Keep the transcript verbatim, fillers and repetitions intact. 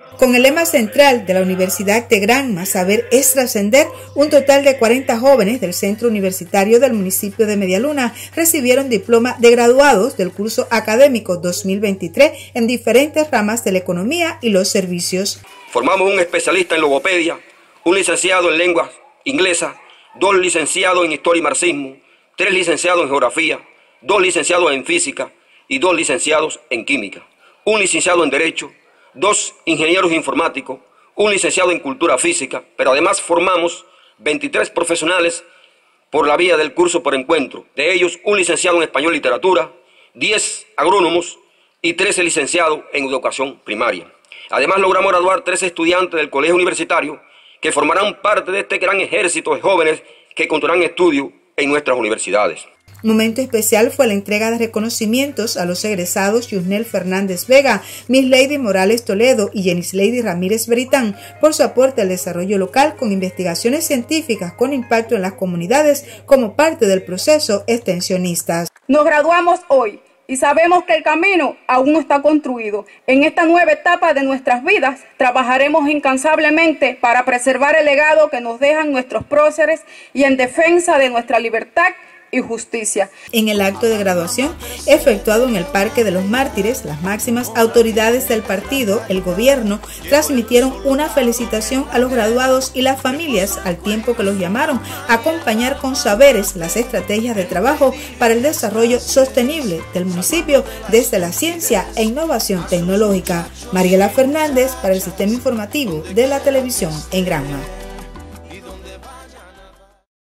Con el lema central de la Universidad de Granma, Saber es Trascender, un total de cuarenta jóvenes del Centro Universitario del municipio de Medialuna recibieron diploma de graduados del curso académico dos mil veintitrés en diferentes ramas de la economía y los servicios. Formamos un especialista en logopedia, un licenciado en lenguas inglesas, dos licenciados en historia y marxismo, tres licenciados en geografía, dos licenciados en física y dos licenciados en química, un licenciado en derecho, dos ingenieros informáticos, un licenciado en cultura física, pero además formamos veintitrés profesionales por la vía del curso por encuentro, de ellos un licenciado en español y literatura, diez agrónomos y trece licenciados en educación primaria. Además logramos graduar trece estudiantes del colegio universitario que formarán parte de este gran ejército de jóvenes que continuarán estudio en nuestras universidades. Momento especial fue la entrega de reconocimientos a los egresados Yusnel Fernández Vega, Miss Lady Morales Toledo y Jenis Lady Ramírez Beritán por su aporte al desarrollo local con investigaciones científicas con impacto en las comunidades como parte del proceso extensionista. Nos graduamos hoy y sabemos que el camino aún no está construido. En esta nueva etapa de nuestras vidas trabajaremos incansablemente para preservar el legado que nos dejan nuestros próceres y en defensa de nuestra libertad y justicia. En el acto de graduación efectuado en el Parque de los Mártires, las máximas autoridades del partido, el gobierno, transmitieron una felicitación a los graduados y las familias al tiempo que los llamaron a acompañar con saberes las estrategias de trabajo para el desarrollo sostenible del municipio desde la ciencia e innovación tecnológica. Mariela Fernández para el Sistema Informativo de la Televisión en Granma.